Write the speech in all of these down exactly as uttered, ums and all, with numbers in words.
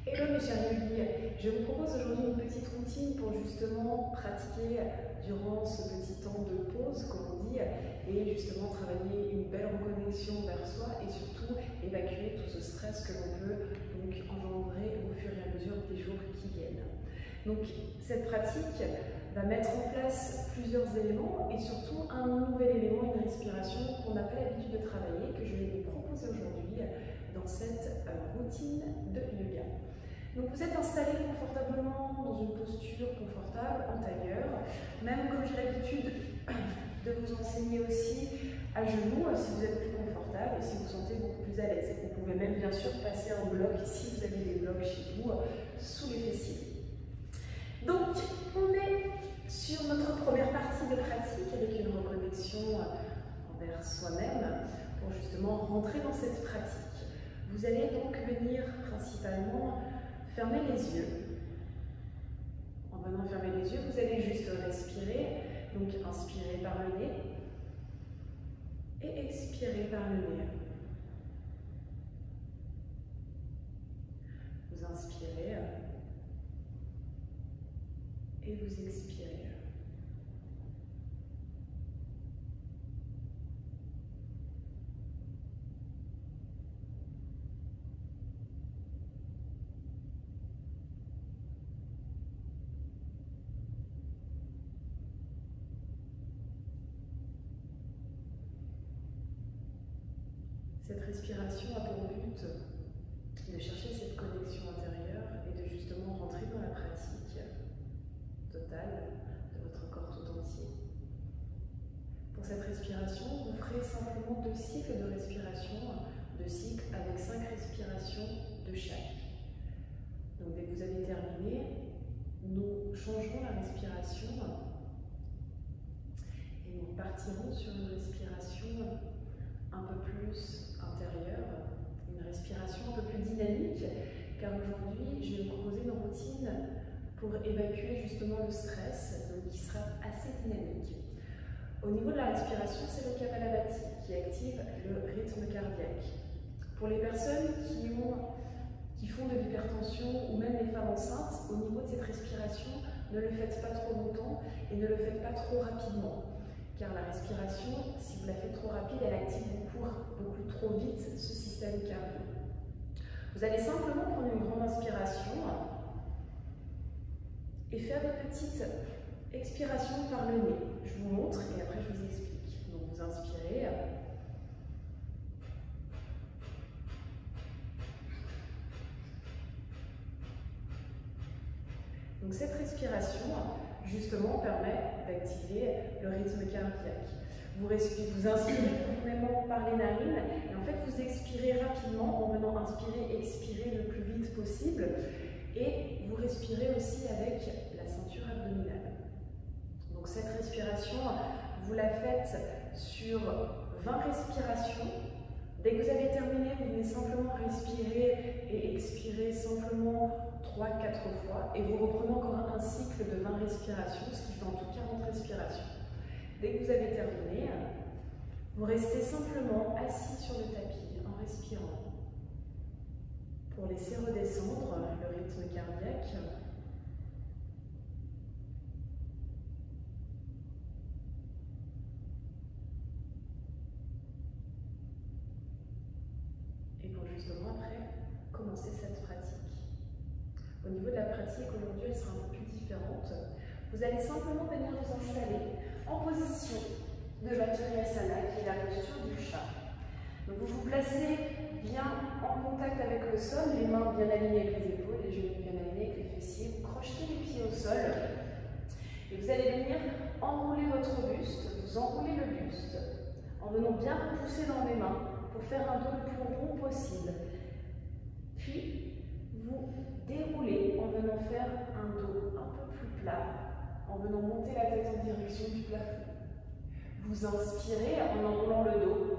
Hello mes chers yogis, je vous propose aujourd'hui une petite routine pour justement pratiquer durant ce petit temps de pause, comme on dit, et justement travailler une belle reconnexion vers soi et surtout évacuer tout ce stress que l'on peut donc engendrer au fur et à mesure des jours qui viennent. Donc cette pratique va mettre en place plusieurs éléments et surtout un nouvel élément, une respiration qu'on n'a pas l'habitude de travailler, que je vais vous proposer aujourd'hui dans cette routine de yoga. Donc vous êtes installé confortablement dans une posture confortable, en tailleur, même comme j'ai l'habitude de vous enseigner aussi à genoux, si vous êtes plus confortable et si vous vous sentez beaucoup plus à l'aise. Vous pouvez même bien sûr passer en bloc, si vous avez des blocs chez vous, sous les fessiers. Donc on est sur notre première partie de pratique avec une reconnexion envers soi-même pour justement rentrer dans cette pratique. Vous allez donc venir principalement fermer les yeux. En venant fermer les yeux, vous allez juste respirer. Donc inspirez par le nez et expirez par le nez. Vous inspirez et vous expirez. Cette respiration a pour but de chercher cette connexion intérieure et de justement rentrer dans la pratique totale de votre corps tout entier. Pour cette respiration, vous ferez simplement deux cycles de respiration, deux cycles avec cinq respirations de chaque. Donc dès que vous avez terminé, nous changerons la respiration et nous partirons sur une respiration un peu plus intérieure, une respiration un peu plus dynamique, car aujourd'hui je vais vous proposer une routine pour évacuer justement le stress, donc qui sera assez dynamique. Au niveau de la respiration, c'est le Kapalabhati qui active le rythme cardiaque. Pour les personnes qui, ont, qui font de l'hypertension ou même les femmes enceintes, au niveau de cette respiration, ne le faites pas trop longtemps et ne le faites pas trop rapidement. Car la respiration, si vous la faites trop rapide, elle active beaucoup, beaucoup trop vite ce système cardio. Vous allez simplement prendre une grande inspiration et faire des petites expirations par le nez. Je vous montre et après je vous explique. Donc vous inspirez. Donc cette respiration, justement, permet d'activer le rythme cardiaque. Vous, respirez, vous inspirez profondément par les narines et en fait vous expirez rapidement en venant inspirer et expirer le plus vite possible. Et vous respirez aussi avec la ceinture abdominale. Donc cette respiration, vous la faites sur vingt respirations. Dès que vous avez terminé, vous venez simplement respirer et expirer simplement trois à quatre fois et vous reprenez encore un cycle de vingt respirations, ce qui fait en tout quarante respirations. Dès que vous avez terminé, vous restez simplement assis sur le tapis en respirant pour laisser redescendre le rythme cardiaque. Et pour justement après commencer cette pratique. Au niveau de la pratique, aujourd'hui, elle sera un peu plus différente. Vous allez simplement venir vous installer en position de Vajrayasana, qui est la posture du chat. Donc vous vous placez bien en contact avec le sol, les mains bien alignées avec les épaules, les genoux bien alignés avec les fessiers. Vous crochetez les pieds au sol et vous allez venir enrouler votre buste, vous enroulez le buste en venant bien repousser dans les mains pour faire un dos le plus rond possible. Puis vous déroulez en venant faire un dos un peu plus plat, en venant monter la tête en direction du plafond. Vous inspirez en enroulant le dos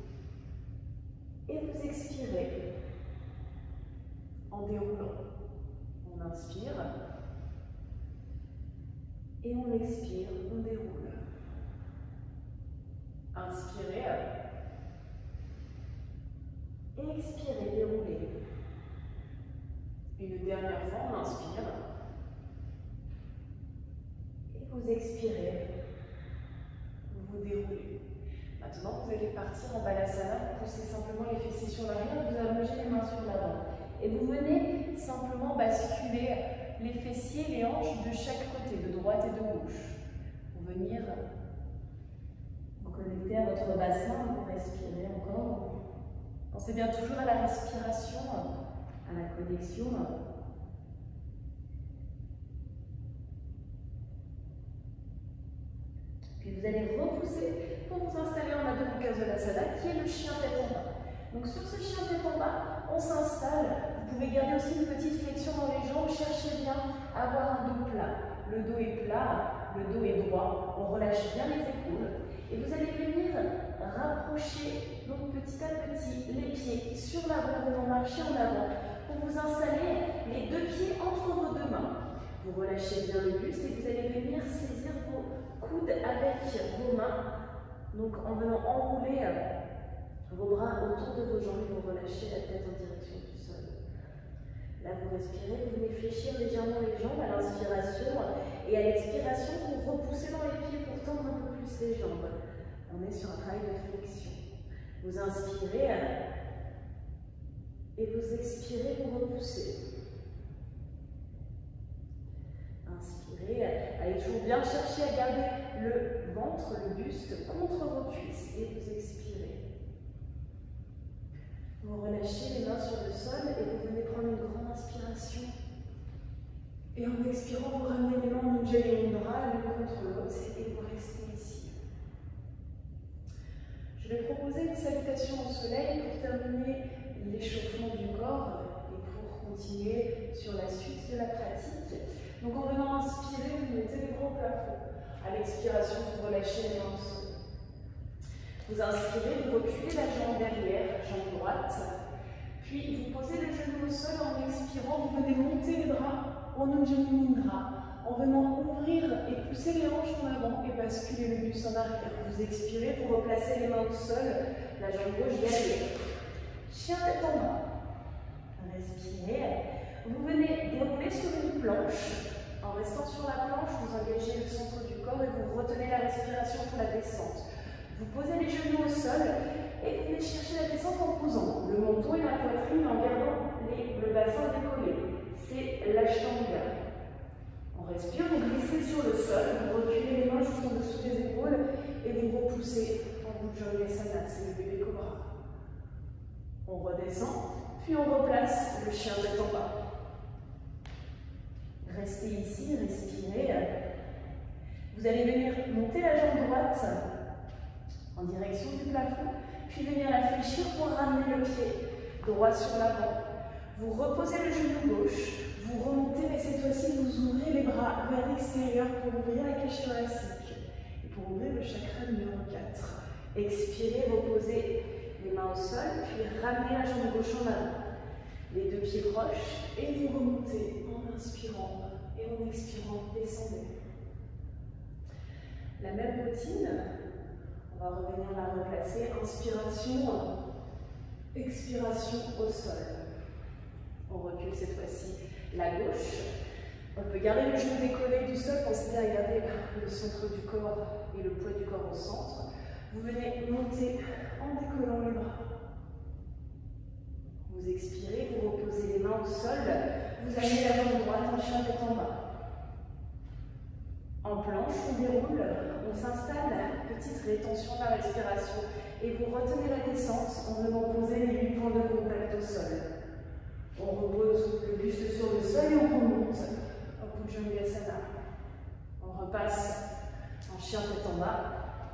et vous expirez en déroulant. On inspire et on expire, on déroule. Inspirez et expirez, déroulez. Une dernière fois, on inspire. Et vous expirez. Vous vous déroulez. Maintenant, vous allez partir en balasana. Vous poussez simplement les fessiers sur l'arrière. Vous allongez les mains sur l'avant. Et vous venez simplement basculer les fessiers, les hanches de chaque côté, de droite et de gauche. Pour venir vous connecter à votre bassin, vous respirez encore. Pensez bien toujours à la respiration, à la connexion. Puis vous allez repousser pour vous installer en Adho Mukha Svanasana, qui est le chien tête en bas. Donc sur ce chien tête en bas, on s'installe. Vous pouvez garder aussi une petite flexion dans les jambes. Cherchez bien à avoir un dos plat. Le dos est plat, le dos est droit. On relâche bien les épaules. Et vous allez venir rapprocher, donc petit à petit, les pieds sur l'avant, venant marcher en avant. Pour vous installer les deux pieds entre vos deux mains. Vous relâchez bien le buste et vous allez venir saisir vos coudes avec vos mains. Donc en venant enrouler vos bras autour de vos jambes, vous relâchez la tête en direction du sol. Là, vous respirez, vous venez fléchir légèrement les jambes à l'inspiration et à l'expiration, vous repoussez dans les pieds pour tendre un peu plus les jambes. On est sur un travail de flexion. Vous inspirez et vous expirez, vous repoussez. Inspirez, allez toujours bien chercher à garder le ventre, le buste contre vos cuisses et vous expirez. Vous relâchez les mains sur le sol et vous venez prendre une grande inspiration. Et en expirant, vous ramenez les mains en Ujjayi Mudra l'une contre l'autre et vous restez ici. Je vais proposer une salutation au soleil pour terminer l'échauffement du corps et pour continuer sur la suite de la pratique. Donc en venant inspirer, vous mettez les bras au plafond. À l'expiration, vous relâchez les mains au sol. Vous inspirez, vous reculez la jambe derrière, jambe droite. Puis vous posez le genou au sol en expirant, vous venez monter les bras en Ujjayi Mudra. En venant ouvrir et pousser les hanches en avant et basculer le buste en arrière. Vous expirez, vous replacez les mains au sol, la jambe gauche derrière. Chien tête en bas. Respirez. Vous venez dérouler sur une planche. En restant sur la planche, vous engagez le centre du corps et vous retenez la respiration pour la descente. Vous posez les genoux au sol et vous venez chercher la descente en posant le menton et la poitrine en gardant les, le bassin décollé. C'est l'ashtanga. On respire, vous glissez sur le sol, vous reculez les mains juste en dessous des épaules et vous repoussez en Bhujangasana, c'est le bébé cobra. On redescend, puis on replace le chien tête en bas. Restez ici, respirez. Vous allez venir monter la jambe droite en direction du plafond, puis venir la fléchir pour ramener le pied droit sur l'avant. Vous reposez le genou gauche, vous remontez, mais cette fois-ci, vous ouvrez les bras vers l'extérieur pour ouvrir la cage thoracique et pour ouvrir le chakra numéro quatre. Expirez, reposez les mains au sol, puis ramenez la jambe gauche en avant. Les deux pieds proches et vous remontez en inspirant et en expirant, descendez. La même routine, on va revenir la replacer. Inspiration, expiration au sol. On recule cette fois-ci la gauche. On peut garder le genou décollé du sol, pensez bien à garder le centre du corps et le poids du corps au centre. Vous venez monter en décollant les bras. Vous expirez, vous reposez les mains au sol. Vous amenez la jambe droite en chien tête en bas. En planche, on déroule, on s'installe, petite rétention de la respiration et vous retenez la descente en venant poser les huit points de contact au sol. On repose le buste sur le sol et on remonte au Bhujangasana. On repasse en chien tête en bas.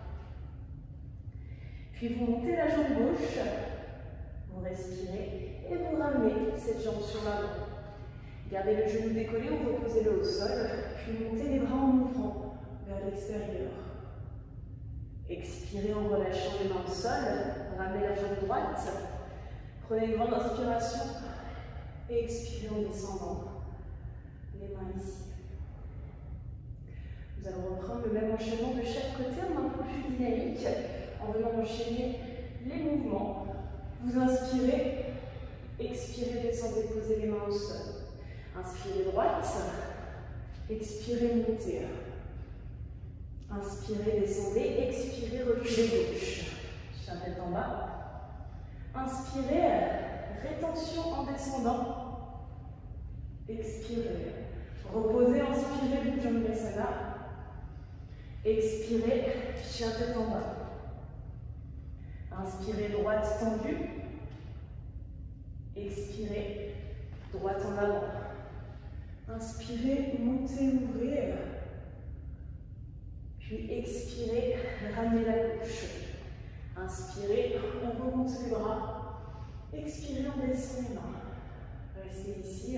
Puis vous montez la jambe gauche, vous respirez et vous ramenez cette jambe sur l'avant. Gardez le genou décollé ou reposez-le au sol, puis montez les bras en ouvrant vers l'extérieur. Expirez en relâchant les mains au sol, ramenez la jambe droite, prenez une grande inspiration et expirez en descendant les mains ici. Nous allons reprendre le même enchaînement de chaque côté en un peu plus dynamique, en venant enchaîner les mouvements. Vous inspirez, expirez, descendez, posez les mains au sol. Inspirez droite. Expirez, montez. Inspirez, descendez. Expirez, reculez gauche. Chien tête en bas. Inspirez, rétention en descendant. Expirez. Reposez, inspirez, Bhujangasana. Expirez, chien tête en bas. Inspirez, droite tendue. Expirez, droite en avant. Inspirez, montez, ouvrez. Puis expirez, ramenez la gauche. Inspirez, on remonte les bras. Expirez, on descend les mains. Restez ici.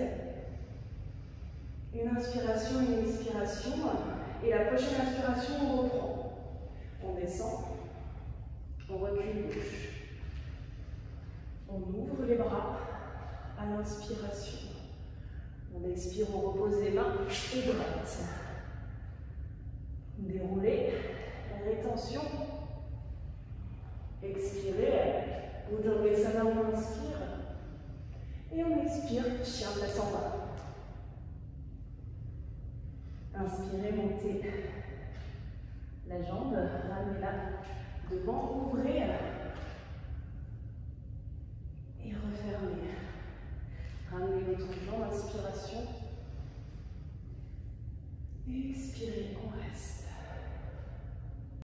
Une inspiration, une expiration. Et la prochaine inspiration, on reprend. On descend. On recule gauche. On ouvre les bras à l'inspiration. On expire, on repose les mains et droite. Déroulez. Rétention. Expirez. Bhujangasana, on inspire. Et on expire, chien tête en bas. Inspirez, montez la jambe, ramenez-la devant, ouvrez et refermez. Ramenez votre jambe, inspiration. Expirez, on reste.